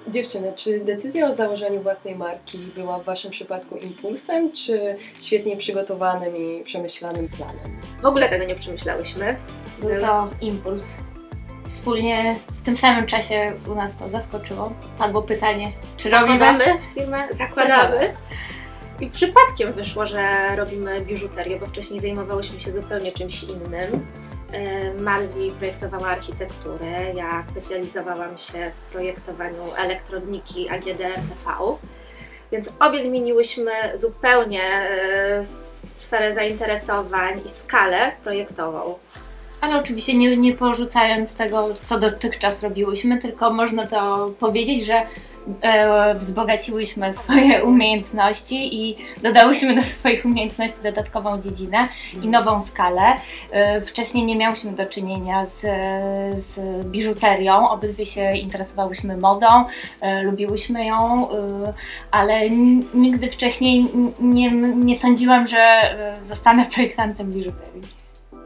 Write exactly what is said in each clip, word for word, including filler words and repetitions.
Dziewczyny, czy decyzja o założeniu własnej marki była w Waszym przypadku impulsem, czy świetnie przygotowanym i przemyślanym planem? W ogóle tego nie przemyślałyśmy. Był to impuls. Wspólnie w tym samym czasie u nas to zaskoczyło. Padło pytanie, czy Zakładamy robimy? firmę? Zakładamy. I przypadkiem wyszło, że robimy biżuterię, bo wcześniej zajmowałyśmy się zupełnie czymś innym. Malwi projektowała architekturę, ja specjalizowałam się w projektowaniu elektroniki A G D R T V, więc obie zmieniłyśmy zupełnie sferę zainteresowań i skalę projektową. Ale oczywiście nie, nie porzucając tego, co dotychczas robiłyśmy, tylko można to powiedzieć, że e, wzbogaciłyśmy swoje umiejętności i dodałyśmy do swoich umiejętności dodatkową dziedzinę i nową skalę. E, wcześniej nie miałyśmy do czynienia z, z biżuterią, obydwie się interesowałyśmy modą, e, lubiłyśmy ją, e, ale nigdy wcześniej nie, nie sądziłam, że zostanę projektantem biżuterii.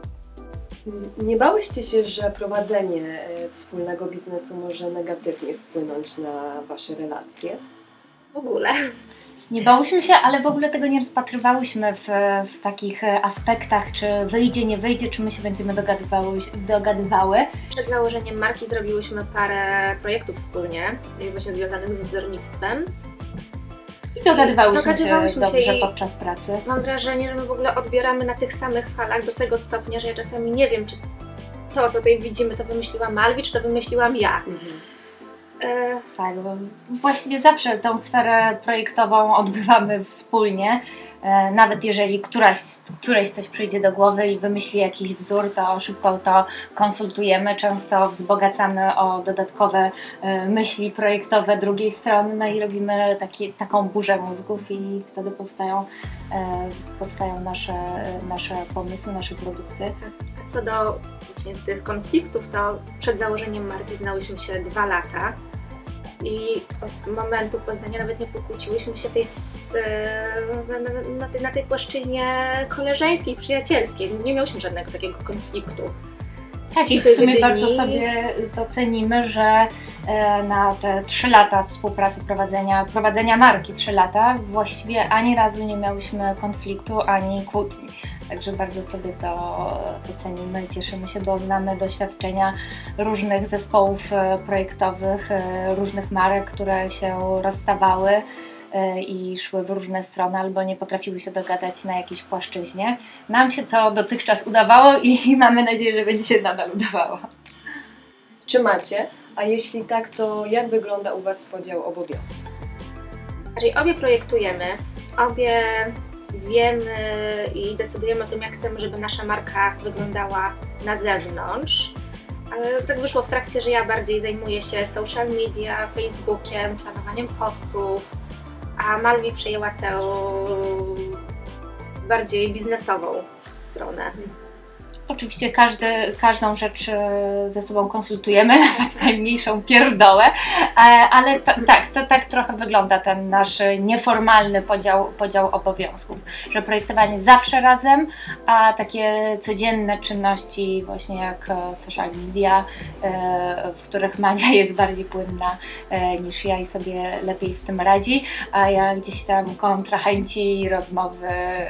Nie bałyście się, że prowadzenie wspólnego biznesu może negatywnie wpłynąć na Wasze relacje? W ogóle. Nie bałyśmy się, ale w ogóle tego nie rozpatrywałyśmy w, w takich aspektach, czy wyjdzie, nie wyjdzie, czy my się będziemy dogadywały. dogadywały. Przed założeniem marki zrobiłyśmy parę projektów wspólnie, właśnie związanych z wzornictwem. I dogadywałyśmy, dogadywałyśmy się dobrze się i podczas pracy. Mam wrażenie, że my w ogóle odbieramy na tych samych falach do tego stopnia, że ja czasami nie wiem, czy to, co tutaj widzimy, to wymyśliła Malwi, czy to wymyśliłam ja. Mhm. E... Tak, bo właściwie zawsze tą sferę projektową odbywamy wspólnie. E, nawet jeżeli któraś, którejś coś przyjdzie do głowy i wymyśli jakiś wzór, to szybko to konsultujemy, często wzbogacamy o dodatkowe e, myśli projektowe drugiej strony, no i robimy taki, taką burzę mózgów i wtedy powstają, e, powstają nasze, nasze pomysły, nasze produkty. A co do właśnie tych konfliktów, to przed założeniem marki znałyśmy się dwa lata. I od momentu poznania nawet nie pokłóciłyśmy się tej, na, na, tej, na tej płaszczyźnie koleżeńskiej, przyjacielskiej. Nie miałyśmy żadnego takiego konfliktu. Tak, i w sumie bardzo sobie to cenimy, że na te trzy lata współpracy, prowadzenia, prowadzenia marki, trzy lata, właściwie ani razu nie miałyśmy konfliktu, ani kłótni. Także bardzo sobie to, to cenimy i cieszymy się, bo znamy doświadczenia różnych zespołów projektowych, różnych marek, które się rozstawały i szły w różne strony albo nie potrafiły się dogadać na jakiejś płaszczyźnie. Nam się to dotychczas udawało i mamy nadzieję, że będzie się nadal udawało. Czy macie? A jeśli tak, to jak wygląda u Was podział obowiązków? Czyli obie projektujemy, obie wiemy i decydujemy o tym, jak chcemy, żeby nasza marka wyglądała na zewnątrz. Ale tak wyszło w trakcie, że ja bardziej zajmuję się social media, Facebookiem, planowaniem postów, a Malwi przejęła tę bardziej biznesową stronę. Oczywiście każdy, każdą rzecz ze sobą konsultujemy, nawet najmniejszą pierdołę, ale to, tak, to tak trochę wygląda ten nasz nieformalny podział, podział obowiązków, że projektowanie zawsze razem, a takie codzienne czynności właśnie jak social media, w których Madzia jest bardziej płynna niż ja i sobie lepiej w tym radzi, a ja gdzieś tam kontrahenci, rozmowy,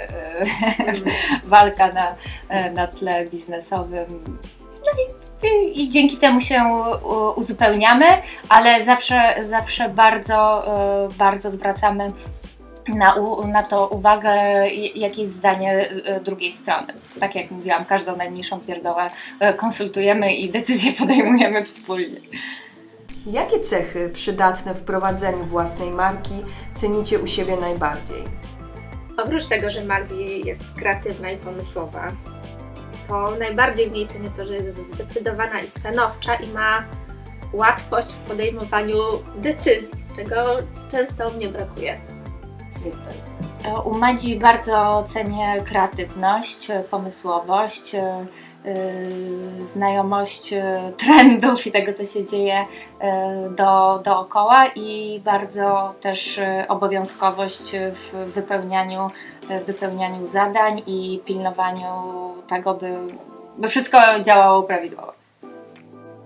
walka na, na tle biznesowym. No i, i, i dzięki temu się uzupełniamy, ale zawsze, zawsze bardzo, bardzo zwracamy na, na to uwagę, jakie jest zdanie drugiej strony. Tak jak mówiłam, każdą najmniejszą pierdołę konsultujemy i decyzje podejmujemy wspólnie. Jakie cechy przydatne w prowadzeniu własnej marki cenicie u siebie najbardziej? Oprócz tego, że Malwi jest kreatywna i pomysłowa, to najbardziej w niej cenię to, że jest zdecydowana i stanowcza i ma łatwość w podejmowaniu decyzji, czego często mnie brakuje. Niestety. U Madzi bardzo cenię kreatywność, pomysłowość, Yy, znajomość yy, trendów i tego, co się dzieje yy, do, dookoła i bardzo też yy, obowiązkowość w wypełnianiu, yy, wypełnianiu zadań i pilnowaniu tego, by, by wszystko działało prawidłowo.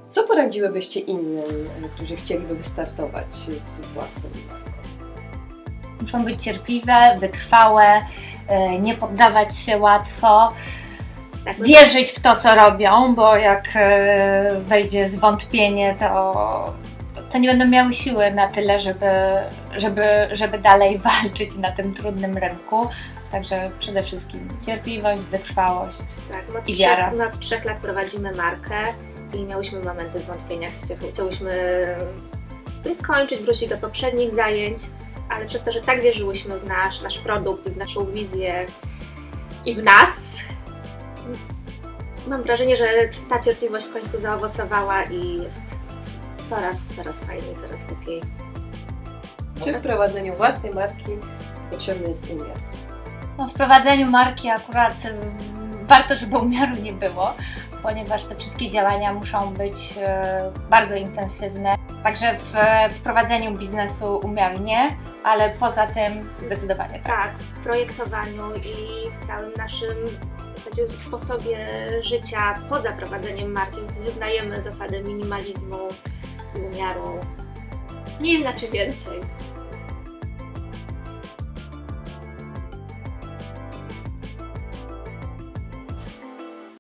Co poradziłybyście innym, którzy chcieliby wystartować z własną marką? Muszą być cierpliwe, wytrwałe, nie poddawać się łatwo, Tak, wierzyć w to, co robią, bo jak wejdzie zwątpienie, to, to nie będą miały siły na tyle, żeby, żeby, żeby dalej walczyć na tym trudnym rynku. Także przede wszystkim cierpliwość, wytrwałość tak, od i trzech, wiara. my od trzech lat prowadzimy markę i miałyśmy momenty zwątpienia, chcia- chciałyśmy z tym skończyć, wrócić do poprzednich zajęć, ale przez to, że tak wierzyłyśmy w nasz, nasz produkt i w naszą wizję i w nas, więc mam wrażenie, że ta cierpliwość w końcu zaowocowała i jest coraz, coraz fajniej, coraz lepiej. Czy w prowadzeniu własnej marki potrzebny jest umiar? No, w prowadzeniu marki akurat ym, warto, żeby umiaru nie było, ponieważ te wszystkie działania muszą być e, bardzo intensywne. Także w, w prowadzeniu biznesu umiar nie, ale poza tym zdecydowanie tak. Tak, w projektowaniu i w całym naszym w zasadzie sposobie życia poza prowadzeniem marki wyznajemy zasadę minimalizmu i umiaru. Mniej znaczy więcej.